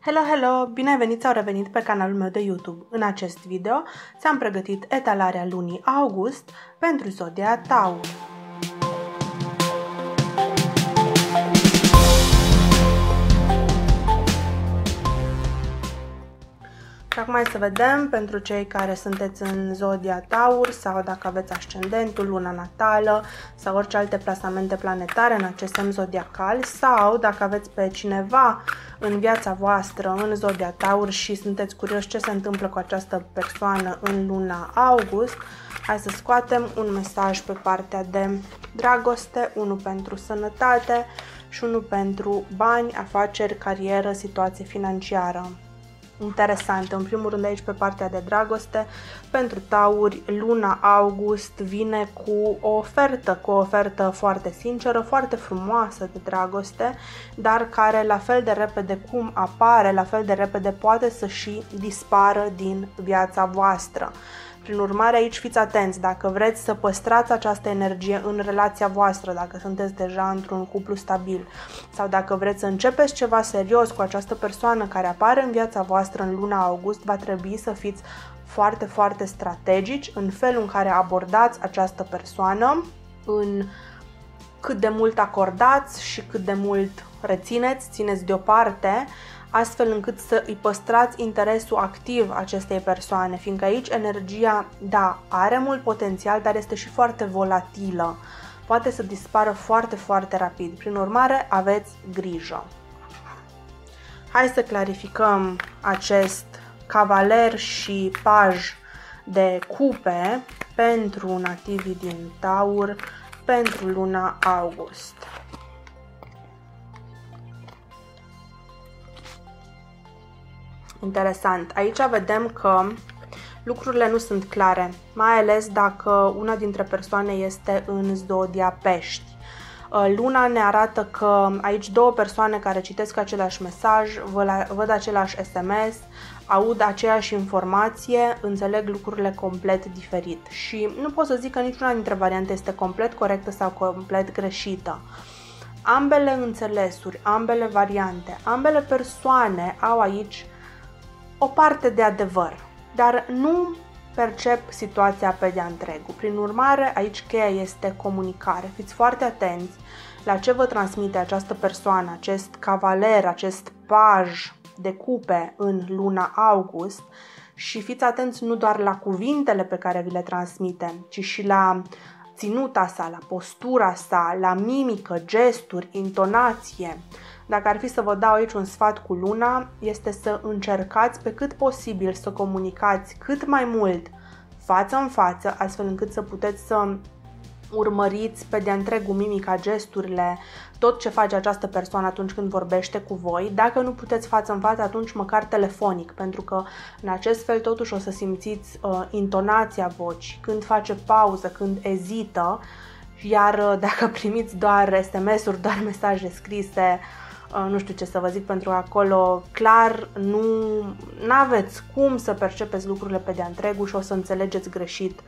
Hello, hello! Bine ai venit sau revenit pe canalul meu de YouTube. În acest video ți-am pregătit etalarea lunii august pentru zodia Taur. Și acum hai să vedem pentru cei care sunteți în zodia Taur sau dacă aveți ascendentul, luna natală sau orice alte plasamente planetare în acest semn zodiacal sau dacă aveți pe cineva în viața voastră în zodia Taur și sunteți curioși ce se întâmplă cu această persoană în luna august. Hai să scoatem un mesaj pe partea de dragoste, unul pentru sănătate și unul pentru bani, afaceri, carieră, situație financiară. Interesant. În primul rând aici pe partea de dragoste, pentru tauri, luna august vine cu o ofertă foarte sinceră, foarte frumoasă de dragoste, dar care la fel de repede cum apare, la fel de repede poate să și dispară din viața voastră. Prin urmare, aici fiți atenți, dacă vreți să păstrați această energie în relația voastră, dacă sunteți deja într-un cuplu stabil sau dacă vreți să începeți ceva serios cu această persoană care apare în viața voastră în luna august, va trebui să fiți foarte, foarte strategici în felul în care abordați această persoană, în cât de mult acordați și cât de mult rețineți, țineți deoparte, astfel încât să îi păstrați interesul activ acestei persoane, fiindcă aici energia, da, are mult potențial, dar este și foarte volatilă. Poate să dispară foarte, foarte rapid. Prin urmare, aveți grijă. Hai să clarificăm acest cavaler și paj de cupe pentru nativii din Taur pentru luna august. Interesant. Aici vedem că lucrurile nu sunt clare, mai ales dacă una dintre persoane este în zodia Pești. Luna ne arată că aici două persoane care citesc același mesaj, văd același SMS, aud aceeași informație, înțeleg lucrurile complet diferit. Și nu pot să zic că niciuna dintre variante este complet corectă sau complet greșită. Ambele înțelesuri, ambele variante, ambele persoane au aici o parte de adevăr, dar nu percep situația pe de-a întregul. Prin urmare, aici cheia este comunicare. Fiți foarte atenți la ce vă transmite această persoană, acest cavaler, acest paj de cupe în luna august și fiți atenți nu doar la cuvintele pe care vi le transmite, ci și la ținuta sa, la postura sa, la mimică, gesturi, intonație. Dacă ar fi să vă dau aici un sfat cu luna, este să încercați pe cât posibil să comunicați cât mai mult față în față, astfel încât să puteți să urmăriți pe de-a întregul mimica, gesturile, tot ce face această persoană atunci când vorbește cu voi. Dacă nu puteți față în față, atunci măcar telefonic, pentru că în acest fel totuși o să simțiți intonația vocii, când face pauză, când ezită, iar dacă primiți doar SMS-uri, doar mesaje scrise, nu știu ce să vă zic, pentru că acolo clar nu aveți cum să percepeți lucrurile pe de-a întregul și o să înțelegeți greșit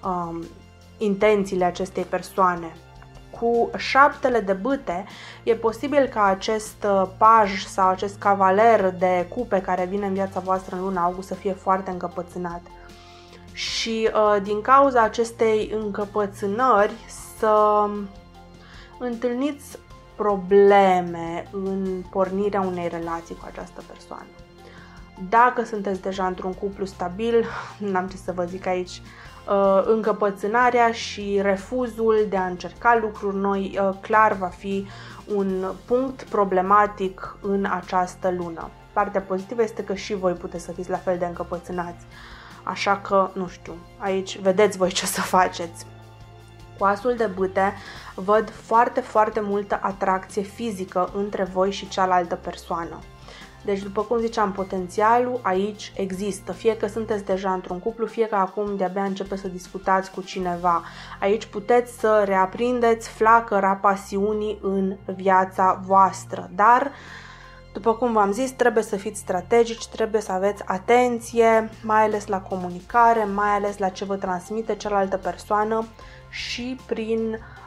intențiile acestei persoane. Cu șaptele de bâte e posibil ca acest paj sau acest cavaler de cupe care vine în viața voastră în luna august să fie foarte încăpățânat. Și din cauza acestei încăpățânări să întâlniți probleme în pornirea unei relații cu această persoană. Dacă sunteți deja într-un cuplu stabil, n-am ce să vă zic aici, încăpățânarea și refuzul de a încerca lucruri noi clar va fi un punct problematic în această lună. Partea pozitivă este că și voi puteți să fiți la fel de încăpățânați, așa că, nu știu, aici vedeți voi ce să faceți. Cu asul de bâte văd foarte, foarte multă atracție fizică între voi și cealaltă persoană. Deci, după cum ziceam, potențialul aici există. Fie că sunteți deja într-un cuplu, fie că acum de-abia începeți să discutați cu cineva. Aici puteți să reaprindeți flacăra pasiunii în viața voastră. Dar, după cum v-am zis, trebuie să fiți strategici, trebuie să aveți atenție, mai ales la comunicare, mai ales la ce vă transmite cealaltă persoană și prin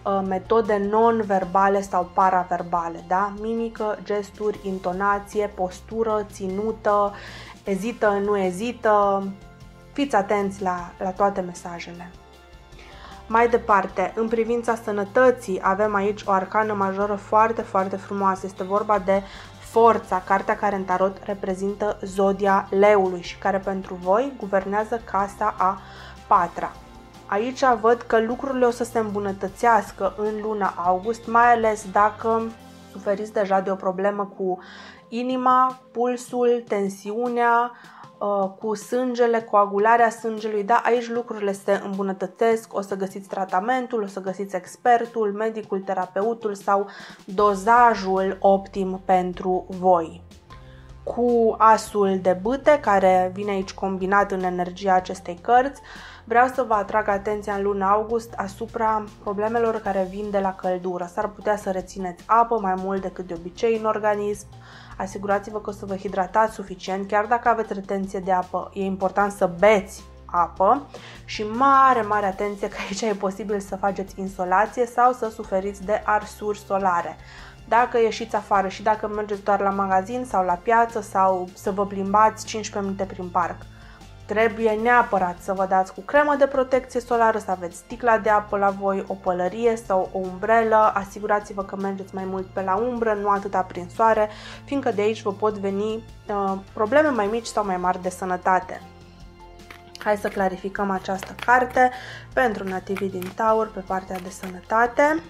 metode non-verbale sau paraverbale, da? Mimică, gesturi, intonație, postură, ținută, ezită, nu ezită. Fiți atenți la toate mesajele. Mai departe, în privința sănătății, avem aici o arcană majoră foarte, foarte frumoasă. Este vorba de Forța, cartea care în tarot reprezintă zodia leului și care pentru voi guvernează casa a 4-a. Aici văd că lucrurile o să se îmbunătățească în luna august, mai ales dacă suferiți deja de o problemă cu inima, pulsul, tensiunea, cu sângele, coagularea sângelui, da, aici lucrurile se îmbunătățesc, o să găsiți tratamentul, o să găsiți expertul, medicul, terapeutul sau dozajul optim pentru voi. Cu asul de bâte, care vine aici combinat în energia acestei cărți, vreau să vă atrag atenția în luna august asupra problemelor care vin de la căldură. S-ar putea să rețineți apă mai mult decât de obicei în organism. Asigurați-vă că o să vă hidratați suficient, chiar dacă aveți retenție de apă, e important să beți apă și mare, mare atenție că aici e posibil să faceți insolație sau să suferiți de arsuri solare. Dacă ieșiți afară și dacă mergeți doar la magazin sau la piață sau să vă plimbați 15 minute prin parc, trebuie neapărat să vă dați cu cremă de protecție solară, să aveți sticla de apă la voi, o pălărie sau o umbrelă. Asigurați-vă că mergeți mai mult pe la umbră, nu atâta prin soare, fiindcă de aici vă pot veni probleme mai mici sau mai mari de sănătate. Hai să clarificăm această carte pentru nativii din Taur pe partea de sănătate.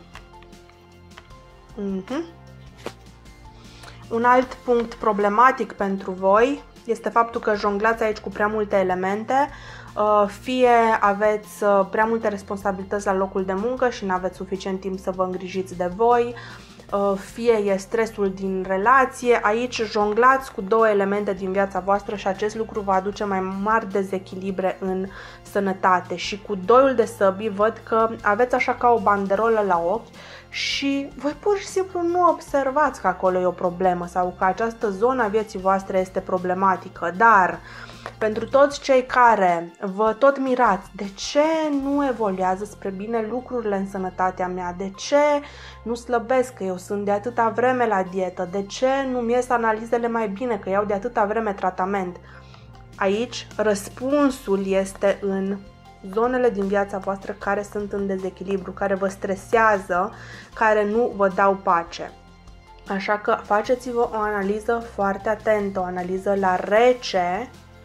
Un alt punct problematic pentru voi este faptul că jonglați aici cu prea multe elemente, fie aveți prea multe responsabilități la locul de muncă și nu aveți suficient timp să vă îngrijiți de voi, fie e stresul din relație. Aici jonglați cu două elemente din viața voastră și acest lucru va aduce mai mari dezechilibre în sănătate. Și cu doiul de săbii văd că aveți așa ca o banderolă la ochi și voi pur și simplu nu observați că acolo e o problemă sau că această zonă a vieții voastre este problematică. Dar pentru toți cei care vă tot mirați, de ce nu evoluează spre bine lucrurile în sănătatea mea? De ce nu slăbesc, că eu sunt de atâta vreme la dietă? De ce nu-mi ies analizele mai bine, că iau de atâta vreme tratament? Aici răspunsul este în zonele din viața voastră care sunt în dezechilibru, care vă stresează, care nu vă dau pace. Așa că faceți-vă o analiză foarte atentă, o analiză la rece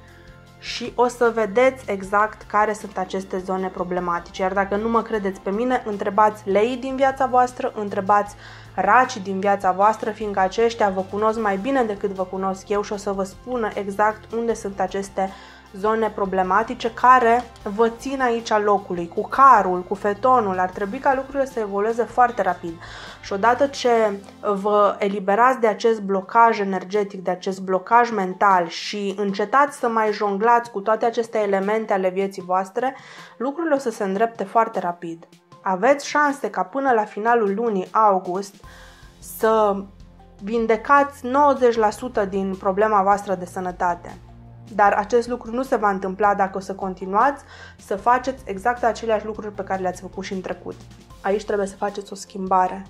și o să vedeți exact care sunt aceste zone problematice. Iar dacă nu mă credeți pe mine, întrebați leii din viața voastră, întrebați racii din viața voastră, fiindcă aceștia vă cunosc mai bine decât vă cunosc eu și o să vă spună exact unde sunt aceste zone problematice care vă țin aici a locului. Cu carul, cu fetonul, ar trebui ca lucrurile să evolueze foarte rapid. Și odată ce vă eliberați de acest blocaj energetic, de acest blocaj mental și încetați să mai jonglați cu toate aceste elemente ale vieții voastre, lucrurile o să se îndrepte foarte rapid. Aveți șanse ca până la finalul lunii august să vindecați 90% din problema voastră de sănătate. Dar acest lucru nu se va întâmpla dacă o să continuați să faceți exact aceleași lucruri pe care le-ați făcut și în trecut. Aici trebuie să faceți o schimbare.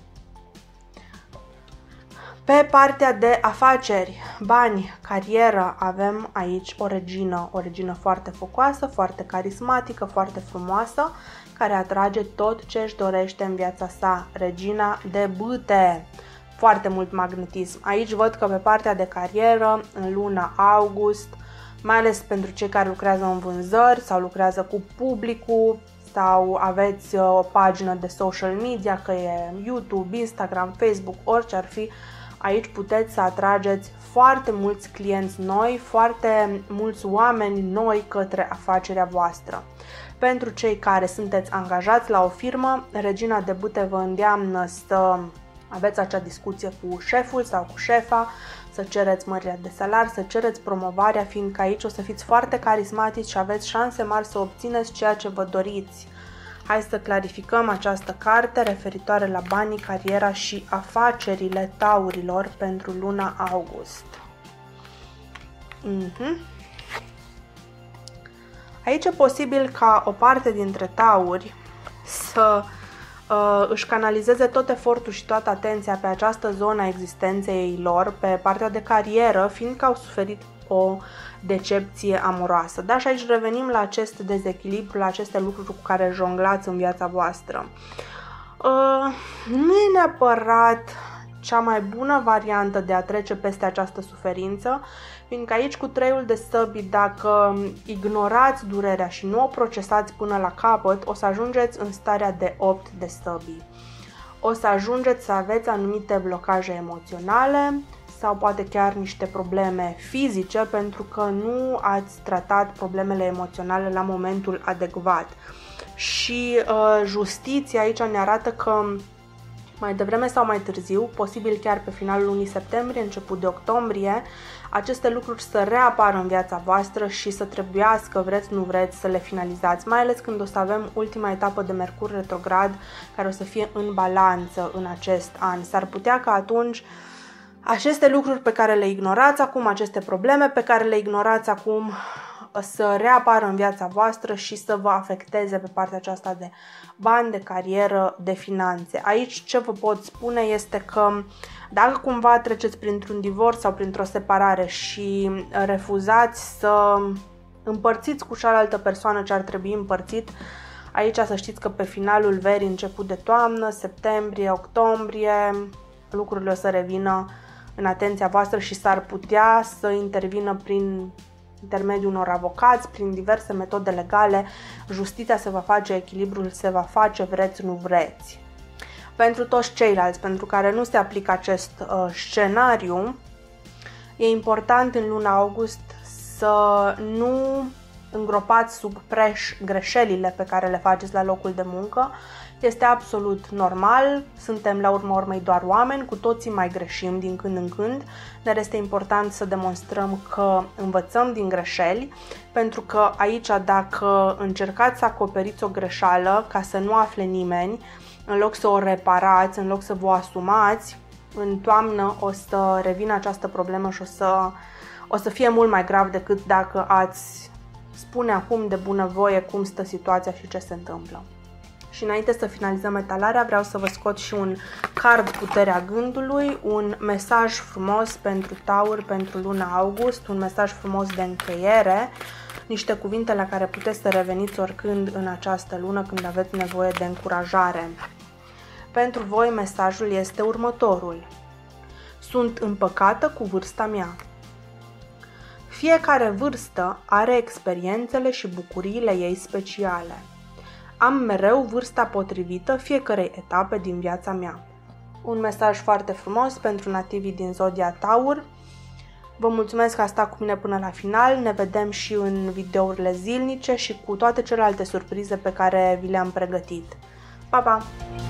Pe partea de afaceri, bani, carieră, avem aici o regină foarte focoasă, foarte carismatică, foarte frumoasă, care atrage tot ce își dorește în viața sa. Regina de bâte. Foarte mult magnetism. Aici văd că pe partea de carieră, în luna august, mai ales pentru cei care lucrează în vânzări sau lucrează cu publicul sau aveți o pagină de social media, că e YouTube, Instagram, Facebook, orice ar fi, aici puteți să atrageți foarte mulți clienți noi, foarte mulți oameni noi către afacerea voastră. Pentru cei care sunteți angajați la o firmă, regina de bâte vă îndeamnă să aveți acea discuție cu șeful sau cu șefa, să cereți mărirea de salar, să cereți promovarea, fiindcă aici o să fiți foarte carismatici și aveți șanse mari să obțineți ceea ce vă doriți. Hai să clarificăm această carte referitoare la banii, cariera și afacerile taurilor pentru luna august. Aici e posibil ca o parte dintre tauri să își canalizeze tot efortul și toată atenția pe această zonă a existenței lor, pe partea de carieră, fiindcă au suferit o decepție amoroasă. Da, și aici revenim la acest dezechilibru, la aceste lucruri cu care jonglați în viața voastră. Nu e neapărat cea mai bună variantă de a trece peste această suferință, fiindcă aici cu 3-ul de săbi, dacă ignorați durerea și nu o procesați până la capăt, o să ajungeți în starea de 8 de săbi. O să ajungeți să aveți anumite blocaje emoționale sau poate chiar niște probleme fizice pentru că nu ați tratat problemele emoționale la momentul adecvat. Și justiția aici ne arată că mai devreme sau mai târziu, posibil chiar pe finalul lunii septembrie, început de octombrie, aceste lucruri să reapară în viața voastră și să trebuiască, vreți nu vreți, să le finalizați, mai ales când o să avem ultima etapă de Mercur retrograd care o să fie în balanță în acest an. S-ar putea ca atunci aceste lucruri pe care le ignorați acum, aceste probleme pe care le ignorați acum, să reapară în viața voastră și să vă afecteze pe partea aceasta de bani, de carieră, de finanțe. Aici ce vă pot spune este că dacă cumva treceți printr-un divorț sau printr-o separare și refuzați să împărțiți cu cealaltă persoană ce ar trebui împărțit, aici să știți că pe finalul verii, început de toamnă, septembrie, octombrie, lucrurile o să revină în atenția voastră și s-ar putea să intervină prin intermediul unor avocați, prin diverse metode legale, justiția se va face, echilibrul se va face, vreți, nu vreți. Pentru toți ceilalți, pentru care nu se aplică acest scenariu, e important în luna august să nu îngropați sub preș greșelile pe care le faceți la locul de muncă. Este absolut normal, suntem la urma urmei doar oameni, cu toții mai greșim din când în când, dar este important să demonstrăm că învățăm din greșeli, pentru că aici dacă încercați să acoperiți o greșeală ca să nu afle nimeni, în loc să o reparați, în loc să vă asumați, în toamnă o să revină această problemă și o să fie mult mai grav decât dacă ați spune acum de bunăvoie cum stă situația și ce se întâmplă. Și înainte să finalizăm etalarea, vreau să vă scot și un card Puterea Gândului, un mesaj frumos pentru Taur pentru luna august, un mesaj frumos de încheiere, niște cuvinte la care puteți să reveniți oricând în această lună când aveți nevoie de încurajare. Pentru voi mesajul este următorul. Sunt împăcată cu vârsta mea. Fiecare vârstă are experiențele și bucuriile ei speciale. Am mereu vârsta potrivită fiecărei etape din viața mea. Un mesaj foarte frumos pentru nativii din zodia Taur. Vă mulțumesc că ați stat cu mine până la final. Ne vedem și în videourile zilnice și cu toate celelalte surprize pe care vi le-am pregătit. Pa, pa!